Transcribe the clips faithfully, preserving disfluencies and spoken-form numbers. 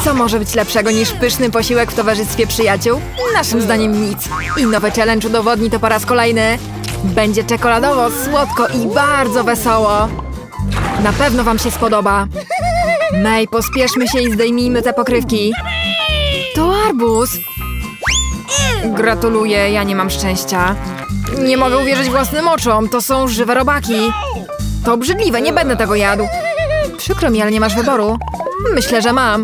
Co może być lepszego niż pyszny posiłek w towarzystwie przyjaciół? Naszym zdaniem nic. I nowy challenge udowodni to po raz kolejny. Będzie czekoladowo, słodko i bardzo wesoło. Na pewno wam się spodoba. May, pospieszmy się i zdejmijmy te pokrywki. To arbuz. Gratuluję, ja nie mam szczęścia. Nie mogę uwierzyć własnym oczom, to są żywe robaki. To obrzydliwe, nie będę tego jadł. Przykro mi, ale nie masz wyboru. Myślę, że mam.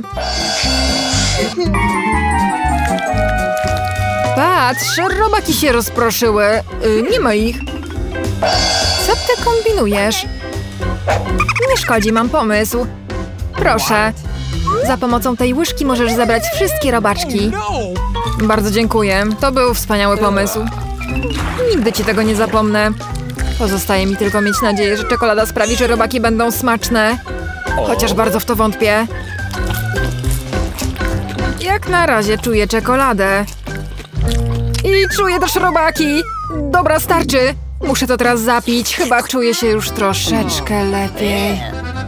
Patrz, robaki się rozproszyły. Yy, nie ma ich. Co ty kombinujesz? Nie szkodzi, mam pomysł. Proszę. Za pomocą tej łyżki możesz zebrać wszystkie robaczki. Bardzo dziękuję. To był wspaniały pomysł. Nigdy ci tego nie zapomnę. Pozostaje mi tylko mieć nadzieję, że czekolada sprawi, że robaki będą smaczne. Chociaż bardzo w to wątpię. Jak na razie czuję czekoladę. I czuję też robaki. Dobra, starczy. Muszę to teraz zapić. Chyba czuję się już troszeczkę lepiej.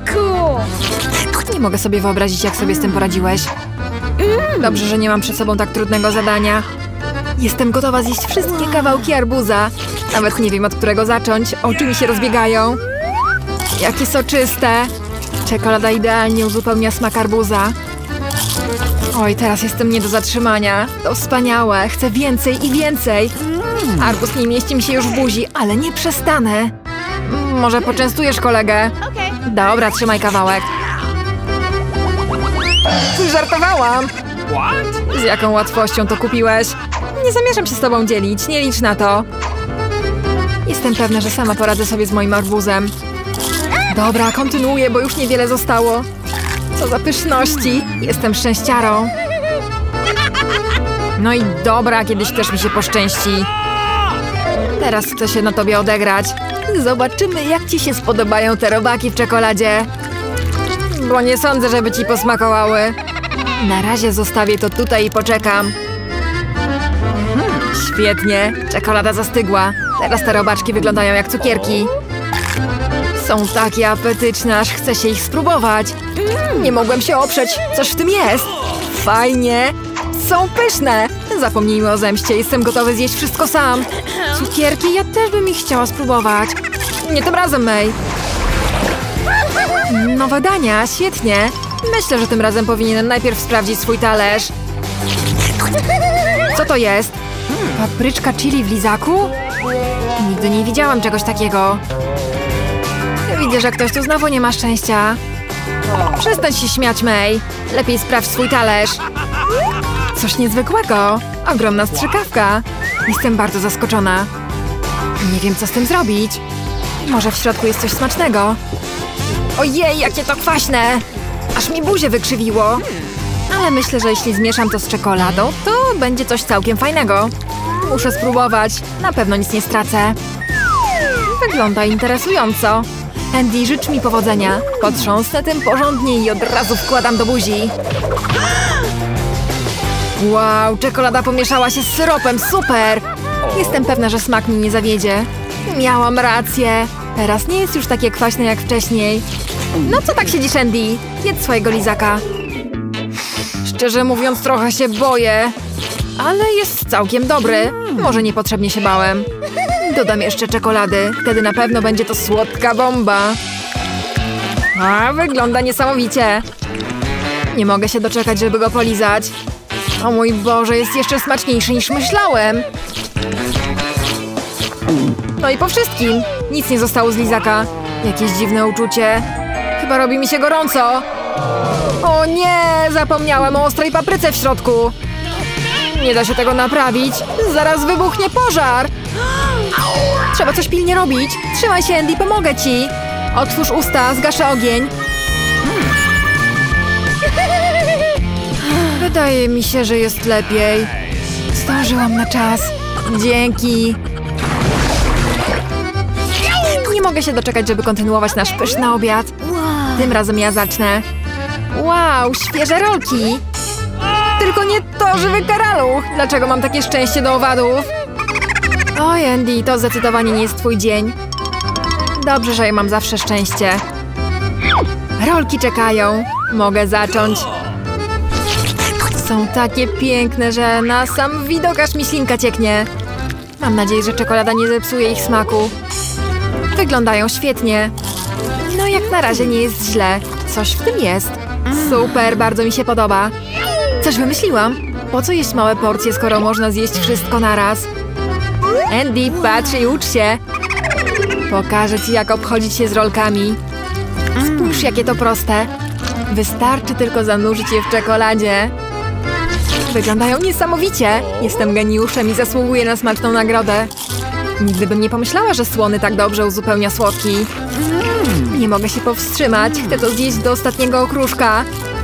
Nie mogę sobie wyobrazić, jak sobie z tym poradziłeś. Dobrze, że nie mam przed sobą tak trudnego zadania. Jestem gotowa zjeść wszystkie kawałki arbuza. Nawet nie wiem, od którego zacząć. Oczy mi się rozbiegają. Jakie soczyste. Czekolada idealnie uzupełnia smak arbuza. Oj, teraz jestem nie do zatrzymania. To wspaniałe. Chcę więcej i więcej. Arbuz nie mieści mi się już w buzi, ale nie przestanę. Może poczęstujesz kolegę? Dobra, trzymaj kawałek. Żartowałam. Z jaką łatwością to kupiłeś? Nie zamierzam się z tobą dzielić, nie licz na to. Jestem pewna, że sama poradzę sobie z moim arbuzem. Dobra, kontynuuję, bo już niewiele zostało. Co za pyszności. Jestem szczęściarą. No i dobra, kiedyś też mi się poszczęści. Teraz chcę się na tobie odegrać. Zobaczymy, jak ci się spodobają te robaki w czekoladzie. Bo nie sądzę, żeby ci posmakowały. Na razie zostawię to tutaj i poczekam. Hmm, świetnie. Czekolada zastygła. Teraz te robaczki wyglądają jak cukierki. Są takie apetyczne, aż chce się ich spróbować. Nie mogłem się oprzeć. Coś w tym jest. Fajnie. Są pyszne. Zapomnijmy o zemście. Jestem gotowy zjeść wszystko sam. Cukierki? Ja też bym ich chciała spróbować. Nie tym razem, May. Nowe dania. Świetnie. Myślę, że tym razem powinienem najpierw sprawdzić swój talerz. Co to jest? Papryczka chili w lizaku? Nigdy nie widziałam czegoś takiego. Widzę, że ktoś tu znowu nie ma szczęścia. Przestań się śmiać, May. Lepiej sprawdź swój talerz. Coś niezwykłego. Ogromna strzykawka. Jestem bardzo zaskoczona. Nie wiem, co z tym zrobić. Może w środku jest coś smacznego. Ojej, jakie to kwaśne! Aż mi buzię wykrzywiło. Ale myślę, że jeśli zmieszam to z czekoladą, to będzie coś całkiem fajnego. Muszę spróbować. Na pewno nic nie stracę. Wygląda interesująco. Andy, życz mi powodzenia. Potrząsnę tym porządnie i od razu wkładam do buzi. Wow, czekolada pomieszała się z syropem. Super! Jestem pewna, że smak mi nie zawiedzie. Miałam rację. Teraz nie jest już takie kwaśne jak wcześniej. No co tak siedzisz, Andy? Jedz swojego lizaka. Szczerze mówiąc, trochę się boję. Ale jest całkiem dobry. Może niepotrzebnie się bałem. Dodam jeszcze czekolady. Wtedy na pewno będzie to słodka bomba. A, wygląda niesamowicie. Nie mogę się doczekać, żeby go polizać. O mój Boże, jest jeszcze smaczniejszy niż myślałem. No i po wszystkim. Nic nie zostało z lizaka. Jakieś dziwne uczucie. Chyba robi mi się gorąco. O nie, zapomniałem o ostrej papryce w środku. Nie da się tego naprawić. Zaraz wybuchnie pożar. Trzeba coś pilnie robić. Trzymaj się, Andy, pomogę ci. Otwórz usta, zgaszę ogień. Wydaje mi się, że jest lepiej. Zdążyłam na czas. Dzięki. Nie mogę się doczekać, żeby kontynuować nasz pyszny obiad. Tym razem ja zacznę. Wow, świeże rolki. Tylko nie to, żywy karaluch. Dlaczego mam takie szczęście do owadów? Oj, Andy, to zdecydowanie nie jest twój dzień. Dobrze, że ja mam zawsze szczęście. Rolki czekają. Mogę zacząć. Są takie piękne, że na sam widok aż mi ślinka cieknie. Mam nadzieję, że czekolada nie zepsuje ich smaku. Wyglądają świetnie. No jak na razie nie jest źle. Coś w tym jest. Super, bardzo mi się podoba. Coś wymyśliłam. Po co jeść małe porcje, skoro można zjeść wszystko naraz? Andy, patrz i ucz się. Pokażę ci, jak obchodzić się z rolkami. Spójrz, jakie to proste. Wystarczy tylko zanurzyć je w czekoladzie. Wyglądają niesamowicie. Jestem geniuszem i zasługuję na smaczną nagrodę. Nigdy bym nie pomyślała, że słony tak dobrze uzupełnia słodki. Nie mogę się powstrzymać. Chcę to zjeść do ostatniego okruszka.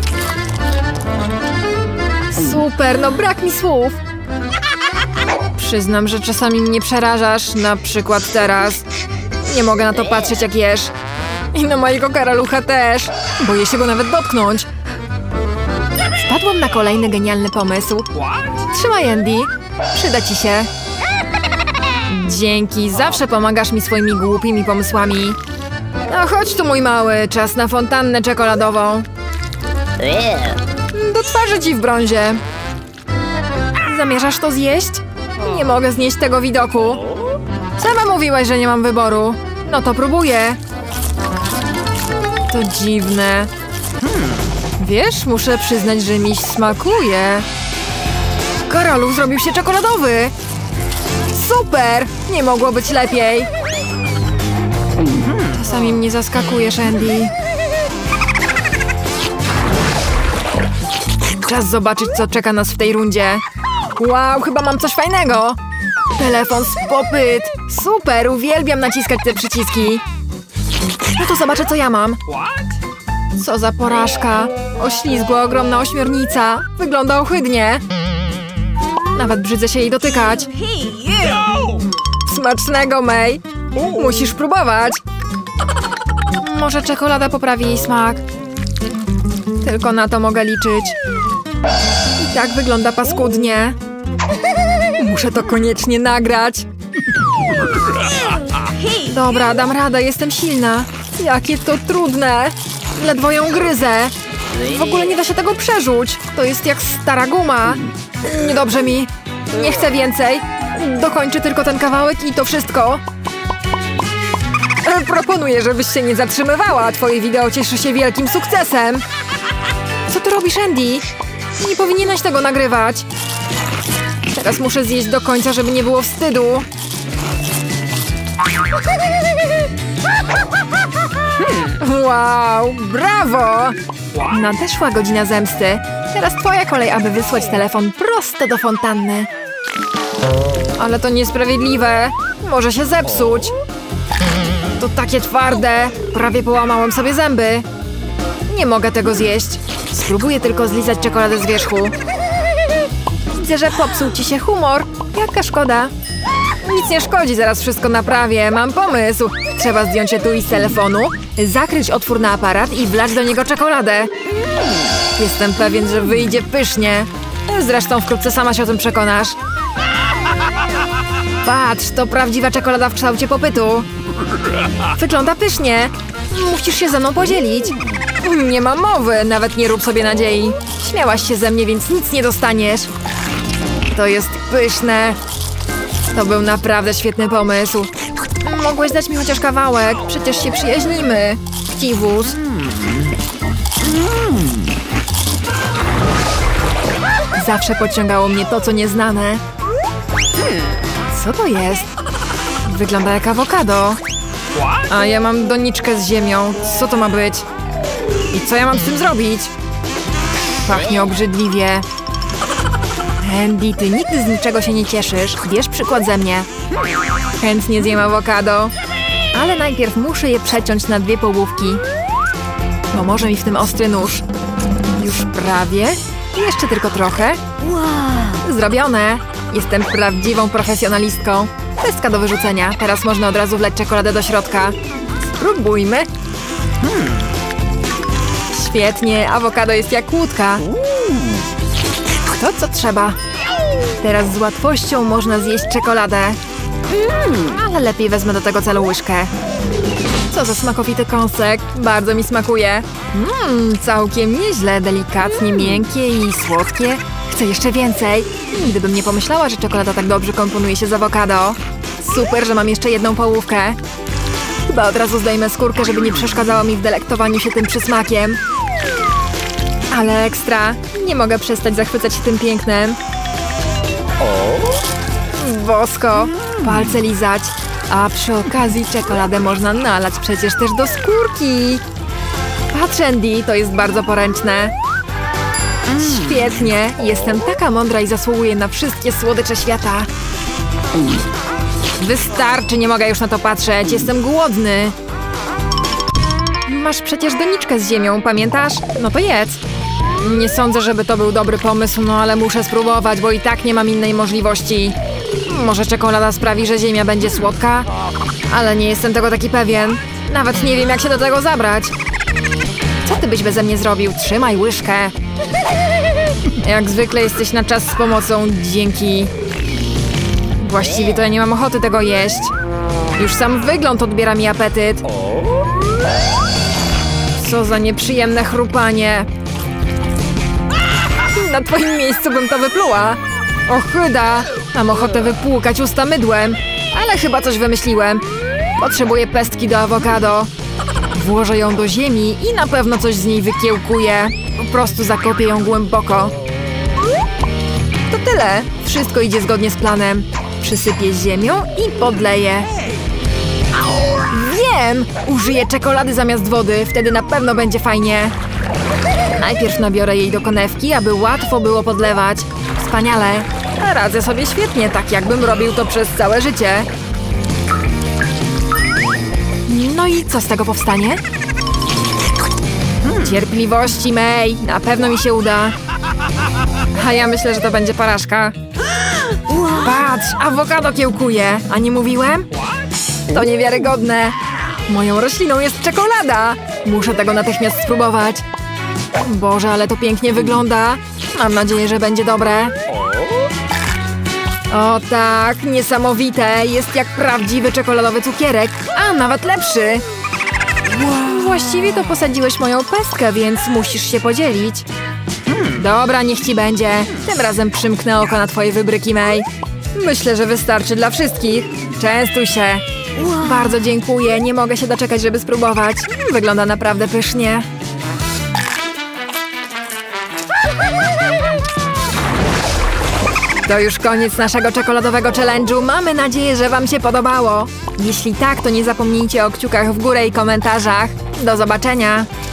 Super, no brak mi słów. Przyznam, że czasami mnie przerażasz. Na przykład teraz. Nie mogę na to patrzeć, jak jesz. I na mojego karalucha też. Boję się go nawet dotknąć. Wpadłam na kolejny genialny pomysł. Trzymaj, Andy. Przyda ci się. Dzięki, zawsze pomagasz mi swoimi głupimi pomysłami. No chodź tu, mój mały, czas na fontannę czekoladową. Do twarzy ci w brązie. Zamierzasz to zjeść? Nie mogę znieść tego widoku. Sama mówiłaś, że nie mam wyboru. No to próbuję. To dziwne. Wiesz, muszę przyznać, że miś smakuje. Karaluch zrobił się czekoladowy. Super! Nie mogło być lepiej. Czasami mnie zaskakujesz, Andy. Czas zobaczyć, co czeka nas w tej rundzie. Wow, chyba mam coś fajnego. Telefon z popyt. Super, uwielbiam naciskać te przyciski. No to zobaczę, co ja mam. Co za porażka. Oślizgła ogromna ośmiornica. Wygląda ohydnie. Nawet brzydzę się jej dotykać. Smacznego, May. Musisz próbować. Może czekolada poprawi jej smak. Tylko na to mogę liczyć. I tak wygląda paskudnie. Muszę to koniecznie nagrać. Dobra, dam radę, jestem silna. Jakie to trudne. Ledwo ją gryzę. W ogóle nie da się tego przerzuć. To jest jak stara guma. Niedobrze mi. Nie chcę więcej. Dokończę tylko ten kawałek i to wszystko. Proponuję, żebyś się nie zatrzymywała. Twoje wideo cieszy się wielkim sukcesem. Co ty robisz, Andy? Nie powinieneś tego nagrywać. Teraz muszę zjeść do końca, żeby nie było wstydu. Wow, brawo! Nadeszła godzina zemsty. Teraz twoja kolej, aby wysłać telefon prosto do fontanny. Ale to niesprawiedliwe. Może się zepsuć. To takie twarde. Prawie połamałem sobie zęby. Nie mogę tego zjeść. Spróbuję tylko zlizać czekoladę z wierzchu. Widzę, że popsuł ci się humor. Jaka szkoda. Nic nie szkodzi, zaraz wszystko naprawię. Mam pomysł. Trzeba zdjąć etui z telefonu, zakryć otwór na aparat i wlać do niego czekoladę. Jestem pewien, że wyjdzie pysznie. Zresztą wkrótce sama się o tym przekonasz. Patrz, to prawdziwa czekolada w kształcie popytu. Wygląda pysznie. Musisz się ze mną podzielić. Nie ma mowy, nawet nie rób sobie nadziei. Śmiałaś się ze mnie, więc nic nie dostaniesz. To jest pyszne. To był naprawdę świetny pomysł. Mogłeś dać mi chociaż kawałek, przecież się przyjaźnimy. Chciwus. Zawsze podciągało mnie to, co nieznane. Co to jest? Wygląda jak awokado. A ja mam doniczkę z ziemią. Co to ma być? I co ja mam z tym zrobić? Pachnie obrzydliwie. Andy, ty nigdy z niczego się nie cieszysz. Bierz przykład ze mnie. Chętnie zjem awokado. Ale najpierw muszę je przeciąć na dwie połówki. Pomoże mi w tym ostry nóż. Już prawie. Jeszcze tylko trochę. Zrobione. Jestem prawdziwą profesjonalistką. Pestka do wyrzucenia. Teraz można od razu wlać czekoladę do środka. Spróbujmy. Hmm. Świetnie. Awokado jest jak łódka. To, co trzeba. Teraz z łatwością można zjeść czekoladę. Ale lepiej wezmę do tego celu łyżkę. Co za smakowity kąsek. Bardzo mi smakuje. Mmm, całkiem nieźle. Delikatnie miękkie i słodkie. Chcę jeszcze więcej. Nigdy bym nie pomyślała, że czekolada tak dobrze komponuje się z awokado. Super, że mam jeszcze jedną połówkę. Chyba od razu zdejmę skórkę, żeby nie przeszkadzało mi w delektowaniu się tym przysmakiem. Ale ekstra. Nie mogę przestać zachwycać się tym pięknem. Bosko. Palce lizać. A przy okazji czekoladę można nalać przecież też do skórki. Patrz, Andy, to jest bardzo poręczne. Świetnie. Jestem taka mądra i zasługuję na wszystkie słodycze świata. Wystarczy, nie mogę już na to patrzeć. Jestem głodny. Masz przecież doniczkę z ziemią, pamiętasz? No to jedz. Nie sądzę, żeby to był dobry pomysł, no ale muszę spróbować, bo i tak nie mam innej możliwości. Może czekolada sprawi, że ziemia będzie słodka? Ale nie jestem tego taki pewien. Nawet nie wiem, jak się do tego zabrać. Co ty byś beze mnie zrobił? Trzymaj łyżkę. Jak zwykle jesteś na czas z pomocą. Dzięki. Właściwie to ja nie mam ochoty tego jeść. Już sam wygląd odbiera mi apetyt. Co za nieprzyjemne chrupanie. Na twoim miejscu bym to wypluła. Ochyda. Mam ochotę wypłukać usta mydłem. Ale chyba coś wymyśliłem. Potrzebuję pestki do awokado. Włożę ją do ziemi i na pewno coś z niej wykiełkuję. Po prostu zakopię ją głęboko. To tyle. Wszystko idzie zgodnie z planem. Przysypię ziemią i podleję. Wiem! Użyję czekolady zamiast wody. Wtedy na pewno będzie fajnie. Najpierw nabiorę jej do konewki, aby łatwo było podlewać. Wspaniale. Radzę sobie świetnie, tak jakbym robił to przez całe życie. No i co z tego powstanie? Hmm. Cierpliwości, May. Na pewno mi się uda. A ja myślę, że to będzie porażka. Patrz, awokado kiełkuje. A nie mówiłem? To niewiarygodne. Moją rośliną jest czekolada. Muszę tego natychmiast spróbować. Boże, ale to pięknie wygląda. Mam nadzieję, że będzie dobre. O tak, niesamowite. Jest jak prawdziwy czekoladowy cukierek. A, nawet lepszy. Właściwie to posadziłeś moją pestkę, więc musisz się podzielić. Dobra, niech ci będzie. Tym razem przymknę oko na twoje wybryki, May. Myślę, że wystarczy dla wszystkich. Częstuj się. Bardzo dziękuję. Nie mogę się doczekać, żeby spróbować. Wygląda naprawdę pysznie. To już koniec naszego czekoladowego challenge'u. Mamy nadzieję, że wam się podobało. Jeśli tak, to nie zapomnijcie o kciukach w górę i komentarzach. Do zobaczenia!